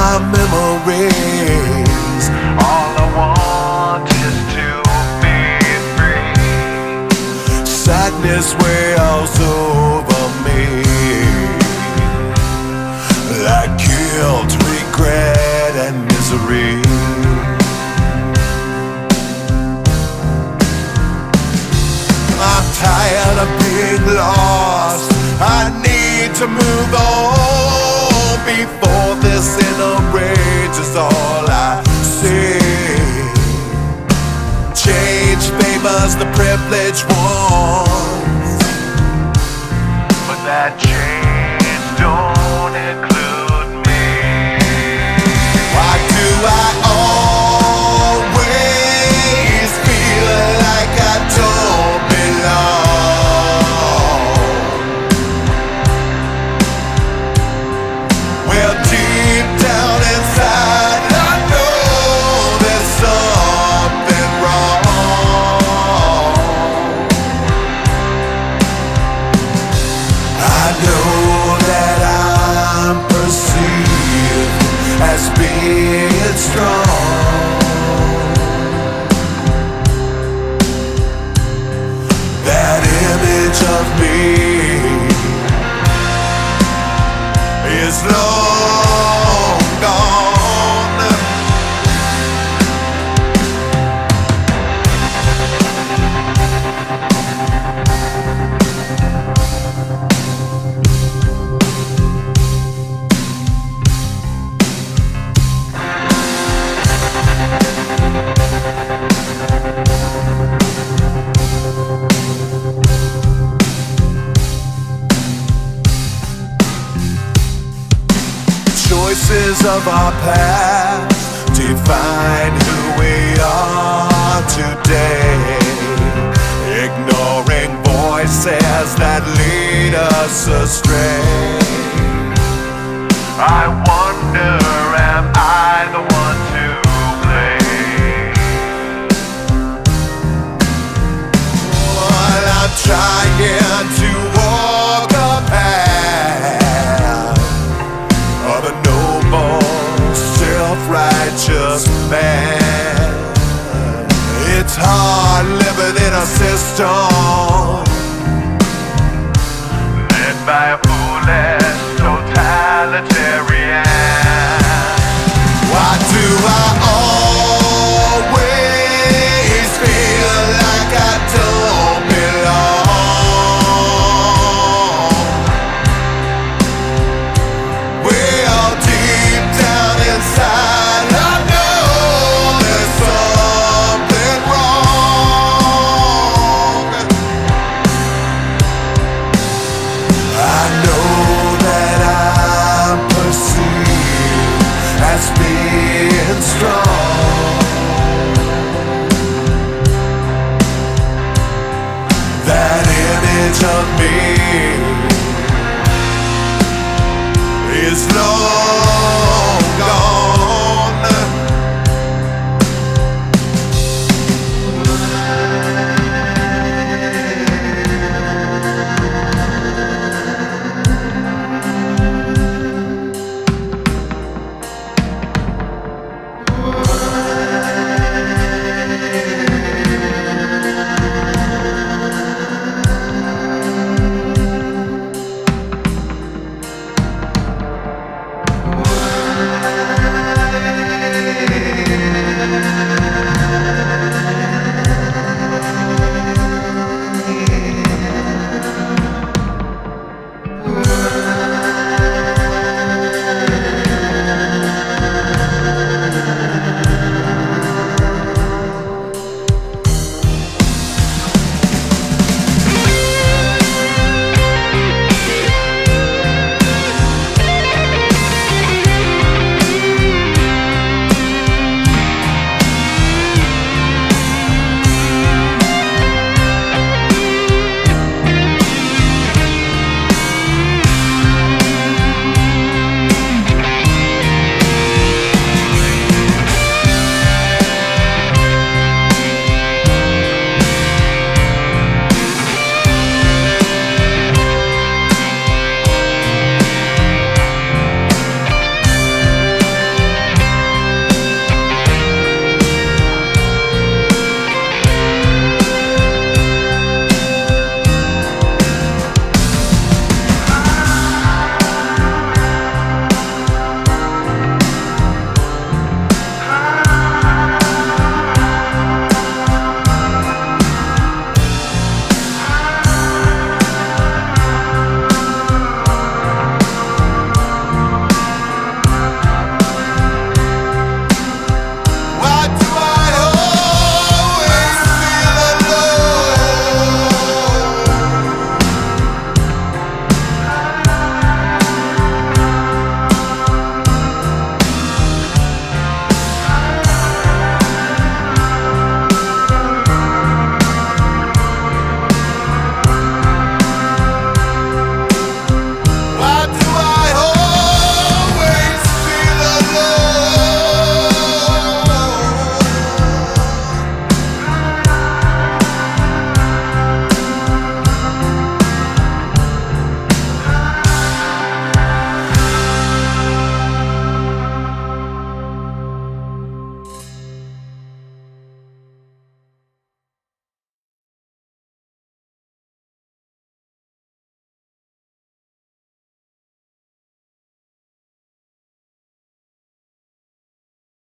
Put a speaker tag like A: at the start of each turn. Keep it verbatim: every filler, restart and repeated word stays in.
A: my memories.
B: All I want is to be free.
A: Sadness wails over me, like guilt, regret, and misery. I'm tired of being lost. I need to move on before this inner rage is all I see. Change favors the privileged ones,
B: but that change don't include me.
A: Why do I always feel like I don't belong? Well, deep down inside, I know there's something wrong. I know that I'm perceived as being strong. That image of me is long gone. Choices of our past define who we are today. Ignoring voices that lead us astray.
B: I wonder, am I the one to blame?
A: While I'm trying to walk a path of a noble, self-righteous man, it's hard living in a system
B: Led by a foolish totalitarian.
A: Why do I always feel like I don't belong? Well, deep down inside, I know there's something wrong. I know that I'm perceived as being strong. That image of me is long